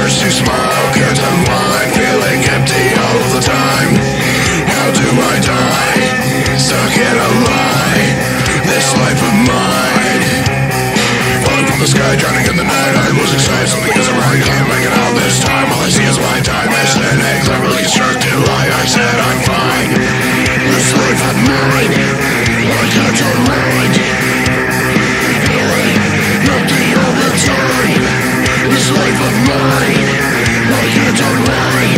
Urge to smile, can't unwind, feeling empty all of the time. How do I die? Stuck in a lie, this life of mine. Falling from the sky, drowning in the night. I was excited, something isn't right. Can't make it out this time. All I see is my time. It's an cleverly constructed lie. I said I'm fine. This life of mine, I can't turn right. Feeling empty all the time. This life of mine, I can't turn right.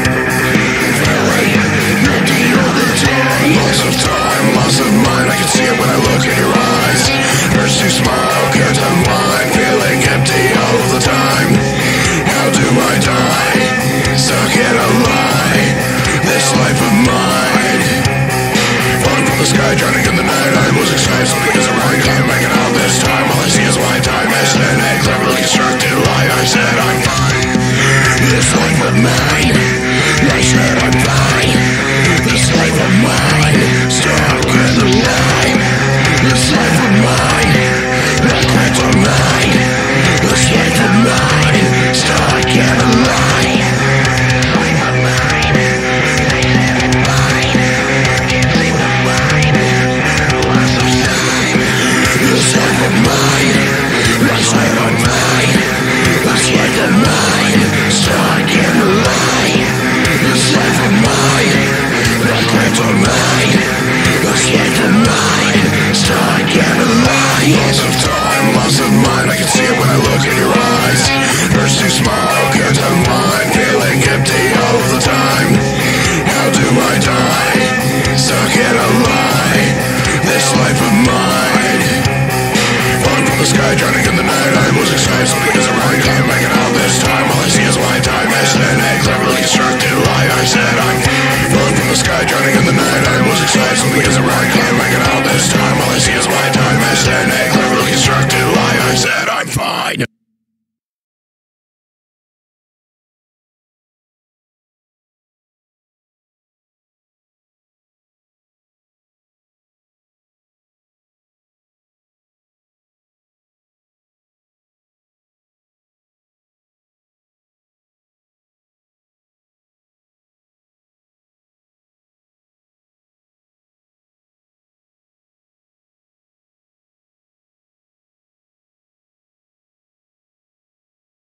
Feeling empty all the time. Loss of time, loss of mind. I can see it when I look in your eyes. Urge to smile, can't unwind, feeling empty all of the time. How do I die? Stuck in a lie, this life of mine. Falling from the sky, drowning in the night. I was excited, something isn't right. Can't make it out this time. All I see is my time. It's an cleverly constructed lie. I said I'm fine. This life of mine, I said I'm fine. This life of mine, stuck in the lie. This life of mine, I can't deny. This life of mine, stuck in a lie. Life of mine, I said I'm fine. Life of mine, lots of time. This life of mine, I said I'm fine. This life of mine, stuck in a lie. This life of mine, I can't deny. This life of mine, stuck in a lie. Loss of time, loss of mind. I can see it when I look in your eyes. Urge to smile, can't unwind, feeling empty all of the time. How do I die? Stuck in a lie, this life of mine. Falling from the sky, drowning in the night. I was excited, something isn't right. Can't make it out this time. All I see is my time. It's an cleverly constructed lie. I said I'm falling from the sky, drowning in the night. I was excited, something isn't right. Can't make it out this time. All I see is my time.